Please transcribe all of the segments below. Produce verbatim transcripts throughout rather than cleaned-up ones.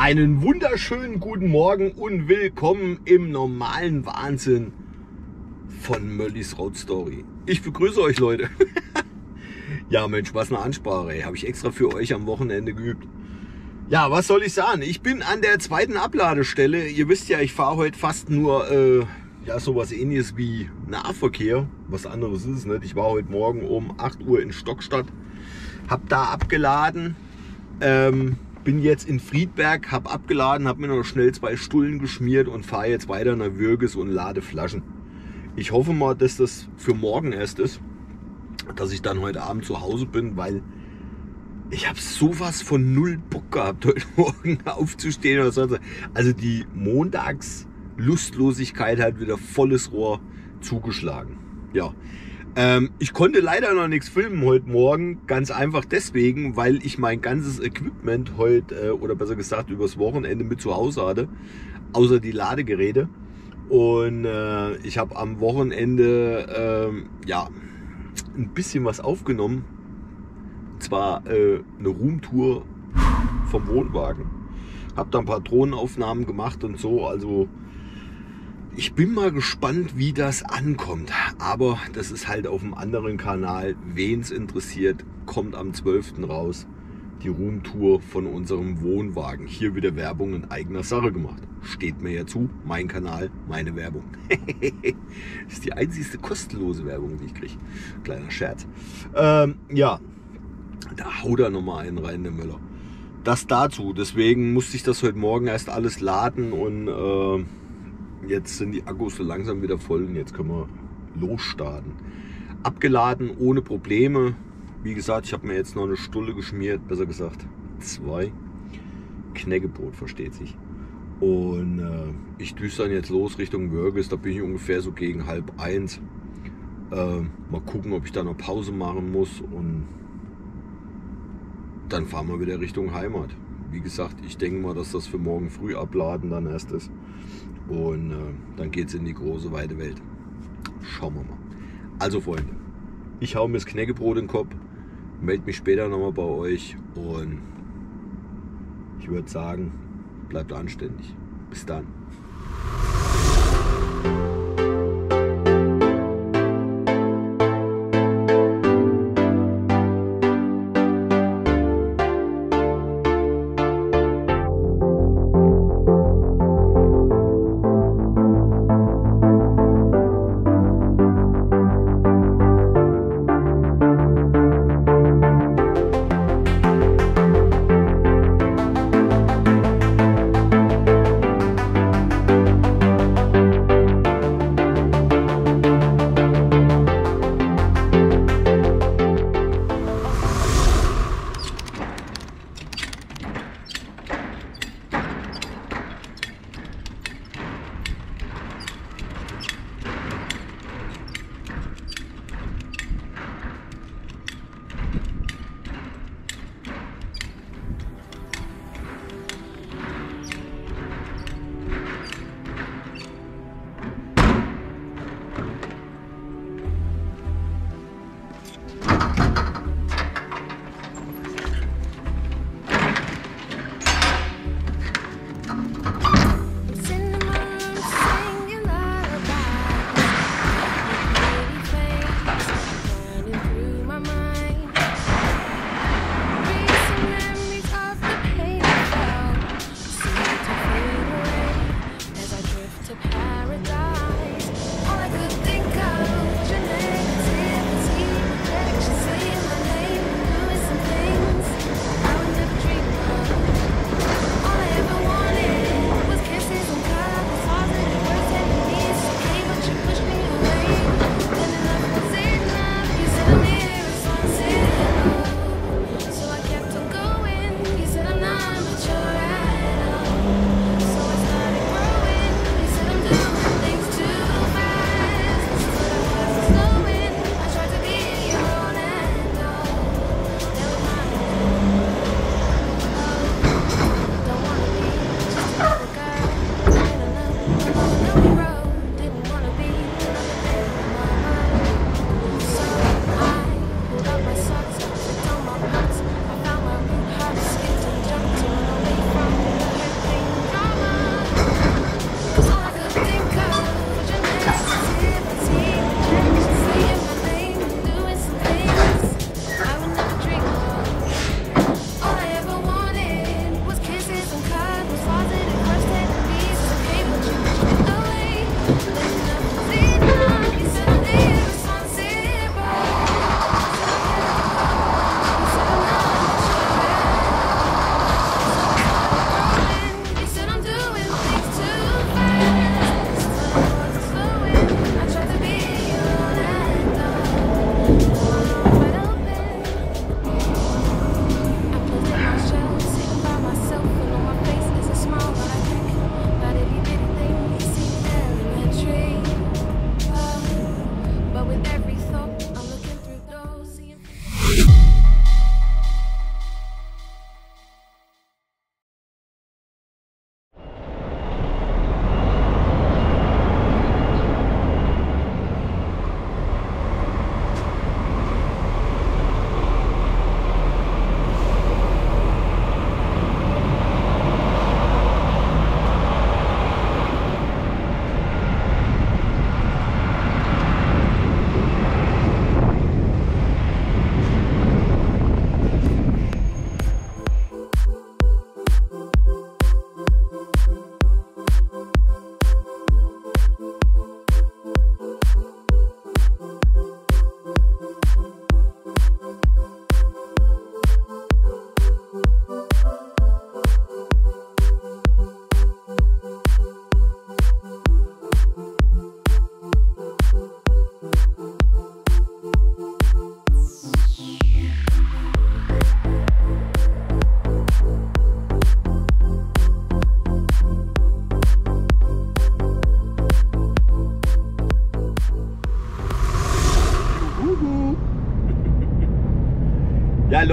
Einen wunderschönen guten Morgen und willkommen im normalen Wahnsinn von Möllis Road Story. Ich begrüße euch, Leute. Ja Mensch, was eine Ansprache, habe ich extra für euch am Wochenende geübt. Ja, was soll ich sagen? Ich bin an der zweiten Abladestelle. Ihr wisst ja, ich fahre heute fast nur äh, ja, sowas ähnliches wie Nahverkehr. Was anderes ist es nicht. Ich war heute Morgen um acht Uhr in Stockstadt, habe da abgeladen. Ähm, bin jetzt in Friedberg, habe abgeladen, habe mir noch schnell zwei Stullen geschmiert und fahre jetzt weiter nach Würges und lade Flaschen. Ich hoffe mal, dass das für morgen erst ist, dass ich dann heute Abend zu Hause bin, weil ich habe sowas von null Bock gehabt, heute Morgen aufzustehen oder sonst. Also die Montagslustlosigkeit hat wieder volles Rohr zugeschlagen. Ja. Ähm, ich konnte leider noch nichts filmen heute Morgen, ganz einfach deswegen, weil ich mein ganzes Equipment heute, äh, oder besser gesagt übers Wochenende mit zu Hause hatte, außer die Ladegeräte. Und äh, ich habe am Wochenende ähm, ja, ein bisschen was aufgenommen, und zwar äh, eine Roomtour vom Wohnwagen. Habe da ein paar Drohnenaufnahmen gemacht und so, also ich bin mal gespannt, wie das ankommt, aber das ist halt auf einem anderen Kanal. Wen es interessiert, kommt am zwölften raus. Die Roomtour von unserem Wohnwagen. Hier wieder Werbung in eigener Sache gemacht. Steht mir ja zu, mein Kanal, meine Werbung. Das ist die einzigste kostenlose Werbung, die ich kriege. Kleiner Scherz. Ähm, ja, da haut er nochmal einen rein, der Müller. Das dazu, deswegen musste ich das heute Morgen erst alles laden und äh, jetzt sind die Akkus so langsam wieder voll und jetzt können wir losstarten. Abgeladen ohne Probleme. Wie gesagt, ich habe mir jetzt noch eine Stulle geschmiert, besser gesagt zwei. Knäckebrot, versteht sich. Und äh, ich düse dann jetzt los Richtung Würges. Da bin ich ungefähr so gegen halb eins. Äh, mal gucken, ob ich da noch Pause machen muss. Und dann fahren wir wieder Richtung Heimat. Wie gesagt, ich denke mal, dass das für morgen früh abladen dann erst ist. Und äh, dann geht es in die große, weite Welt. Schauen wir mal. Also Freunde, ich hau mir das Knäckebrot in den Kopf, melde mich später nochmal bei euch und ich würde sagen, bleibt anständig. Bis dann.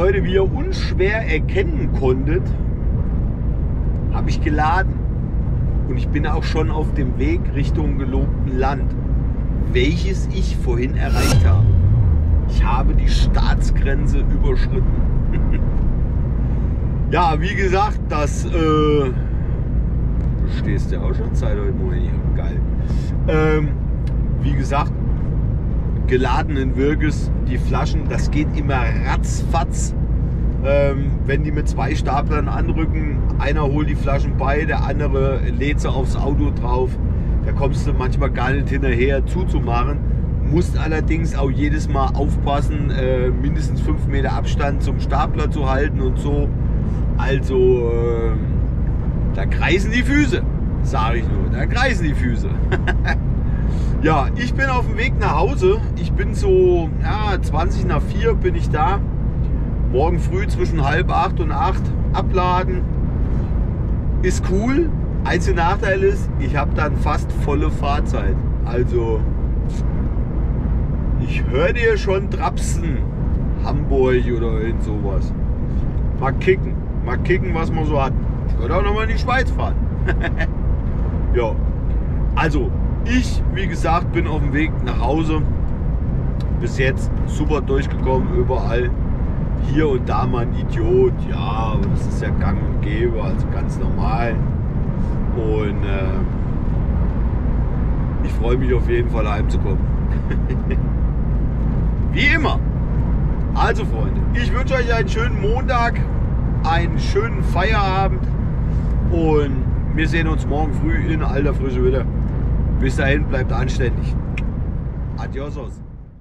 Leute, wie ihr unschwer erkennen konntet, habe ich geladen. Und ich bin auch schon auf dem Weg Richtung gelobten Land, welches ich vorhin erreicht habe. Ich habe die Staatsgrenze überschritten. Ja, wie gesagt, das... Äh, du stehst ja auch schon Zeit heute Morgen hier. Geil. Ähm, wie gesagt, geladenen Wirkes, die Flaschen, das geht immer ratzfatz. Ähm, wenn die mit zwei Staplern anrücken, einer holt die Flaschen bei, der andere lädt sie aufs Auto drauf. Da kommst du manchmal gar nicht hinterher zuzumachen. Musst allerdings auch jedes Mal aufpassen, äh, mindestens fünf Meter Abstand zum Stapler zu halten und so. Also, äh, da kreisen die Füße, sage ich nur. Da kreisen die Füße. Ja, ich bin auf dem Weg nach Hause. Ich bin so ja, zwanzig nach vier bin ich da. Morgen früh zwischen halb acht und acht abladen. Ist cool. Einziger Nachteil ist, ich habe dann fast volle Fahrzeit. Also, ich höre dir schon Trapsen. Hamburg oder irgend sowas. Mal kicken. Mal kicken, was man so hat. Ich würde auch noch mal in die Schweiz fahren. Ja. Also, ich, wie gesagt, bin auf dem Weg nach Hause. Bis jetzt super durchgekommen, überall. Hier und da mal ein Idiot, ja, aber das ist ja gang und gäbe, also ganz normal. Und äh, ich freue mich auf jeden Fall heimzukommen. Wie immer. Also Freunde, ich wünsche euch einen schönen Montag, einen schönen Feierabend und wir sehen uns morgen früh in alter Frische wieder. Bis dahin, bleibt anständig. Adiosos.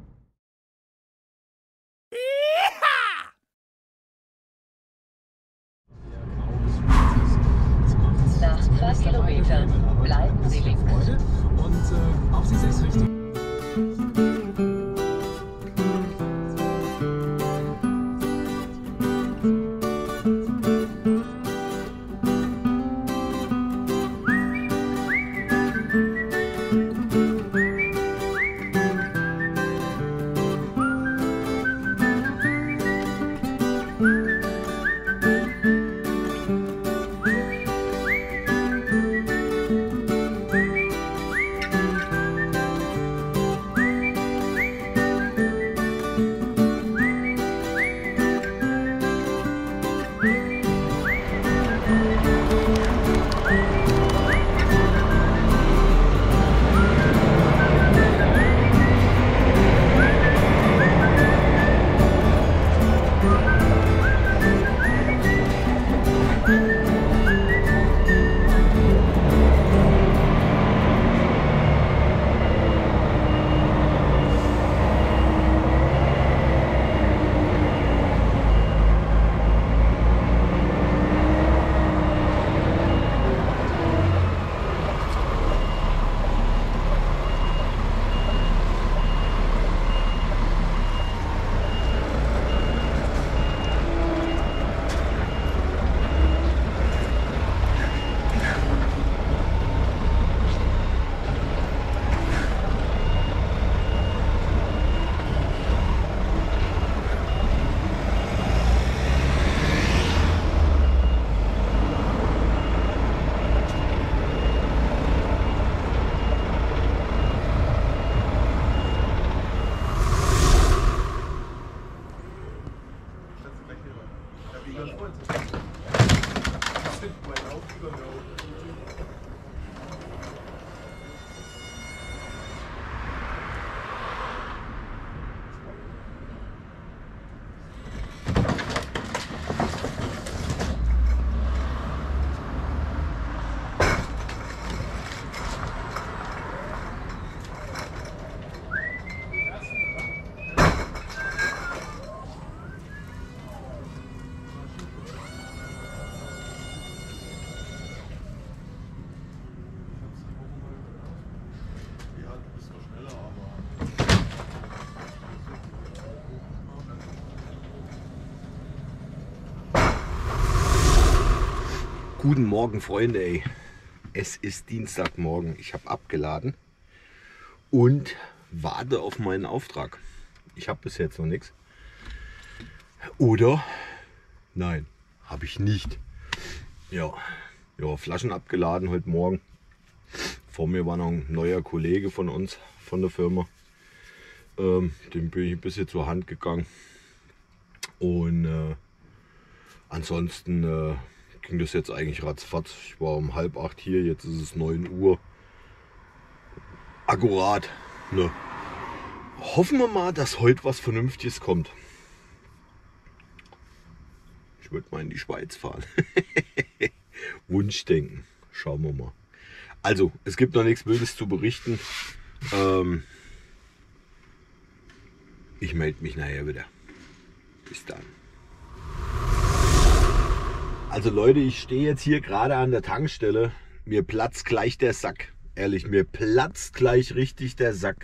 Nach zwei Kilometern bleiben Sie links. Und äh, auch Sie sechs richtig. Guten Morgen, Freunde, ey. Es ist Dienstagmorgen. Ich habe abgeladen und warte auf meinen Auftrag. Ich habe bis jetzt noch nichts. Oder? Nein, habe ich nicht. Ja, ja, Flaschen abgeladen heute Morgen. Vor mir war noch ein neuer Kollege von uns, von der Firma. Ähm, dem bin ich ein bisschen zur Hand gegangen. Und äh, ansonsten äh, ging das jetzt eigentlich ratzfatz. Ich war um halb acht hier, jetzt ist es neun Uhr. Akkurat. Ne? Hoffen wir mal, dass heute was Vernünftiges kommt. Ich würde mal in die Schweiz fahren. Wunschdenken. Schauen wir mal. Also, es gibt noch nichts Wildes zu berichten. Ähm, ich melde mich nachher wieder. Bis dann. Also Leute, ich stehe jetzt hier gerade an der Tankstelle. Mir platzt gleich der Sack. Ehrlich, mir platzt gleich richtig der Sack.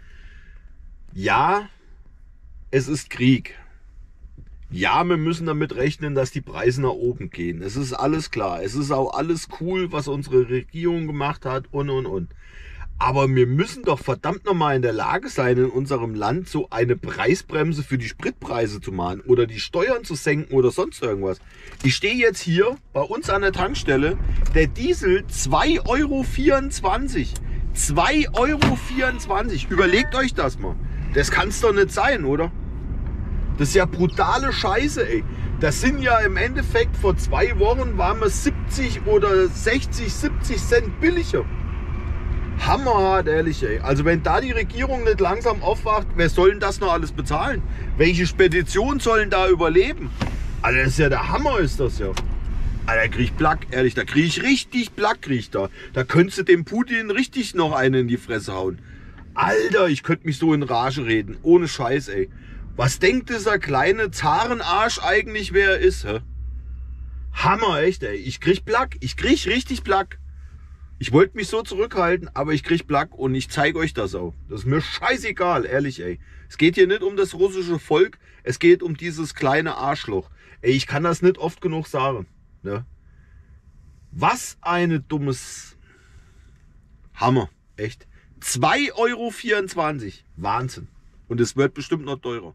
Ja, es ist Krieg. Ja, wir müssen damit rechnen, dass die Preise nach oben gehen. Es ist alles klar. Es ist auch alles cool, was unsere Regierung gemacht hat und, und, und. Aber wir müssen doch verdammt nochmal in der Lage sein, in unserem Land so eine Preisbremse für die Spritpreise zu machen oder die Steuern zu senken oder sonst irgendwas. Ich stehe jetzt hier bei uns an der Tankstelle. Der Diesel zwei Euro vierundzwanzig. zwei Euro vierundzwanzig. Überlegt euch das mal. Das kann es doch nicht sein, oder? Das ist ja brutale Scheiße, ey. Das sind ja im Endeffekt vor zwei Wochen waren wir siebzig oder sechzig, siebzig Cent billiger. Hammerhart, ehrlich, ey. Also wenn da die Regierung nicht langsam aufwacht, wer soll denn das noch alles bezahlen? Welche Speditionen sollen da überleben? Alter, das ist ja der Hammer, ist das ja. Alter, da krieg ich Plack, ehrlich, da krieg ich richtig Plack, krieg ich da. Da könntest du dem Putin richtig noch einen in die Fresse hauen. Alter, ich könnte mich so in Rage reden. Ohne Scheiß, ey. Was denkt dieser kleine Zarenarsch eigentlich, wer er ist, hä? Hammer, echt, ey. Ich krieg Plack. Ich krieg richtig Plack. Ich wollte mich so zurückhalten, aber ich krieg Plack und ich zeige euch das auch. Das ist mir scheißegal, ehrlich, ey. Es geht hier nicht um das russische Volk, es geht um dieses kleine Arschloch. Ey, ich kann das nicht oft genug sagen, ne? Was eine dummes Hammer, echt. zwei Euro vierundzwanzig. Wahnsinn. Und es wird bestimmt noch teurer.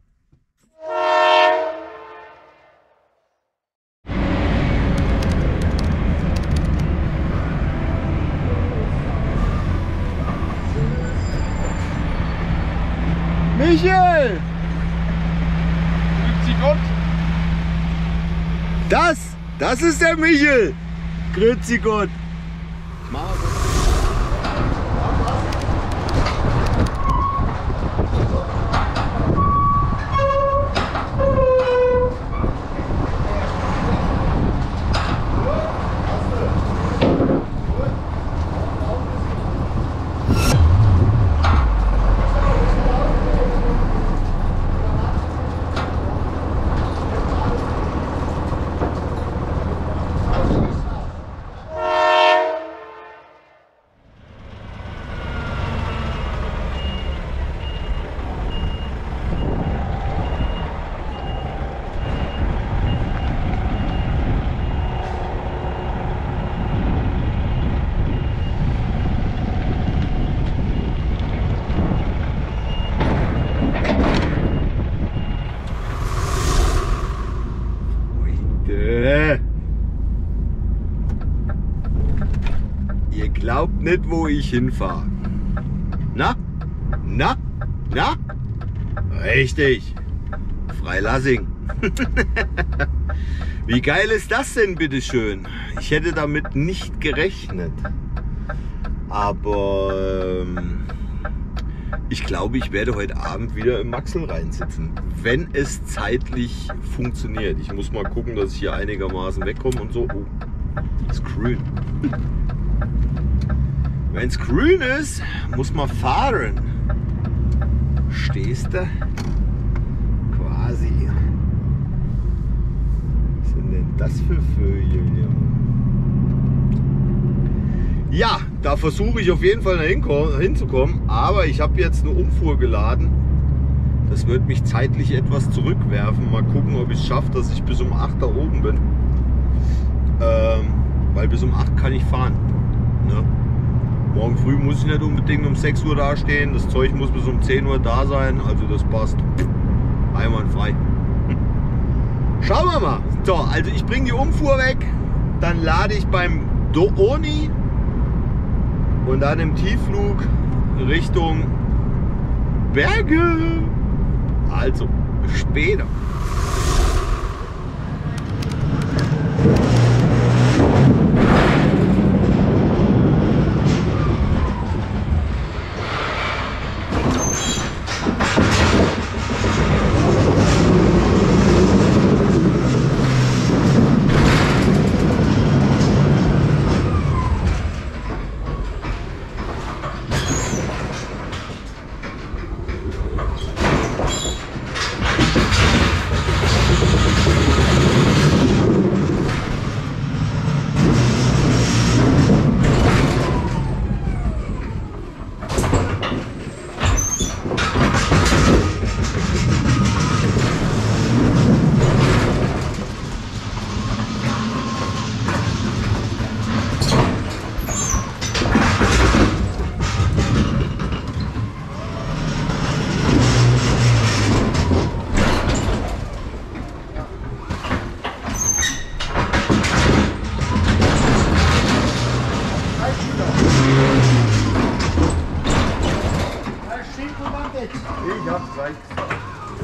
Michael! Grüezi Gott! Das, das ist der Michael! Grüezi Gott! Ihr glaubt nicht, wo ich hinfahre. Na? Na? Na? Richtig. Freilassing. Wie geil ist das denn, bitteschön? Ich hätte damit nicht gerechnet. Aber ähm, ich glaube, ich werde heute Abend wieder im Maxl reinsitzen. Wenn es zeitlich funktioniert. Ich muss mal gucken, dass ich hier einigermaßen wegkomme und so. Oh, ist grün. Wenn es grün ist, muss man fahren. Stehst du? Quasi. Was sind denn das für Vögel hier? Ja, da versuche ich auf jeden Fall hinzukommen. Aber ich habe jetzt eine Umfuhr geladen. Das wird mich zeitlich etwas zurückwerfen. Mal gucken, ob ich es schaffe, dass ich bis um acht da oben bin. Ähm, weil bis um acht kann ich fahren. Ne? Morgen früh muss ich nicht unbedingt um sechs Uhr da stehen. Das Zeug muss bis um zehn Uhr da sein. Also das passt einwandfrei. Schauen wir mal. So, also ich bringe die Umfuhr weg, dann lade ich beim Dooni und dann im Tiefflug Richtung Berge. Also, bis später. Ich hab's gleich gesagt.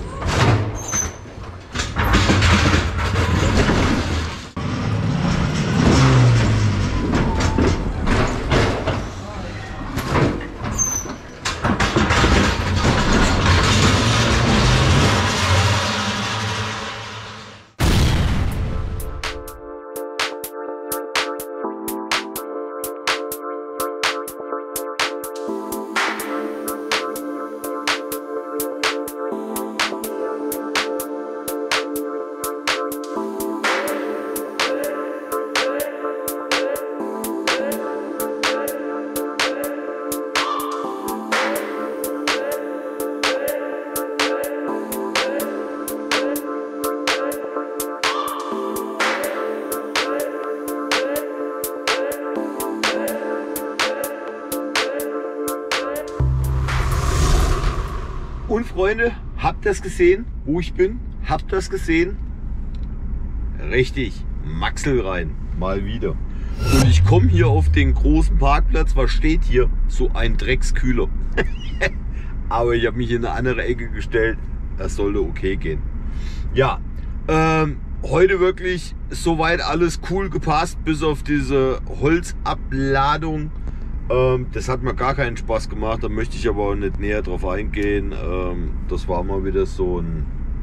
Und Freunde, habt ihr das gesehen, wo ich bin? Habt ihr das gesehen? Richtig, Maxelrhein, mal wieder. Und ich komme hier auf den großen Parkplatz. Was steht hier? So ein Dreckskühler. Aber ich habe mich in eine andere Ecke gestellt. Das sollte okay gehen. Ja, ähm, heute wirklich soweit alles cool gepasst, bis auf diese Holzabladung. Ähm, das hat mir gar keinen Spaß gemacht, da möchte ich aber auch nicht näher drauf eingehen. Ähm, das war mal wieder so ein...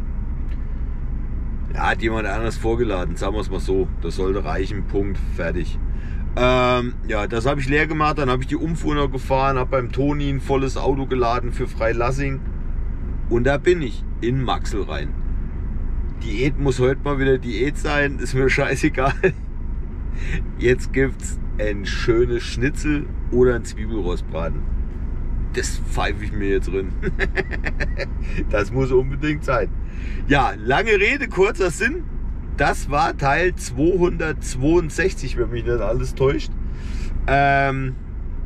Ja, hat jemand anderes vorgeladen, sagen wir es mal so. Das sollte reichen, Punkt, fertig. Ähm, ja, das habe ich leer gemacht, dann habe ich die Umfuhr noch gefahren, habe beim Toni ein volles Auto geladen für Freilassing. Und da bin ich, in Maxelrhein. Diät muss heute mal wieder Diät sein, ist mir scheißegal. Jetzt gibt's ein schönes Schnitzel oder ein Zwiebelrostbraten. Das pfeife ich mir jetzt drin. Das muss unbedingt sein. Ja, lange Rede, kurzer Sinn. Das war Teil zweihundertzweiundsechzig, wenn mich nicht alles täuscht. Ähm,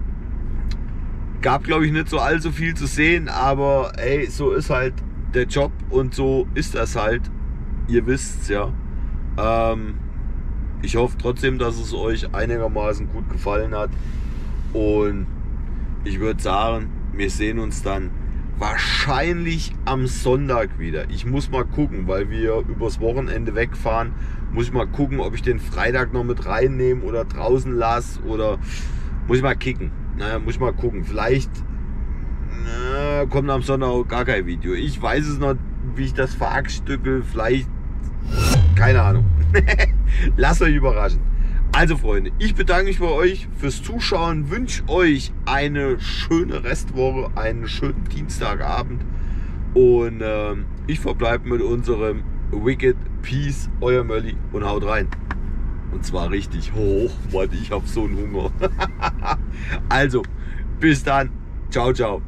gab, glaube ich, nicht so allzu viel zu sehen, aber ey, so ist halt der Job und so ist das halt. Ihr wisst's ja. Ähm, Ich hoffe trotzdem, dass es euch einigermaßen gut gefallen hat. Und ich würde sagen, wir sehen uns dann wahrscheinlich am Sonntag wieder. Ich muss mal gucken, weil wir übers Wochenende wegfahren. Muss ich mal gucken, ob ich den Freitag noch mit reinnehme oder draußen lasse. Oder muss ich mal kicken. Naja, muss ich mal gucken. Vielleicht na, kommt am Sonntag auch gar kein Video. Ich weiß es noch, wie ich das verhackstücke. Vielleicht, keine Ahnung. Lasst euch überraschen. Also Freunde, ich bedanke mich bei euch fürs Zuschauen, wünsche euch eine schöne Restwoche, einen schönen Dienstagabend und äh, ich verbleibe mit unserem Wicked Peace, euer Mölli, und haut rein. Und zwar richtig hoch, Mann, ich habe so einen Hunger. Also, bis dann, ciao, ciao.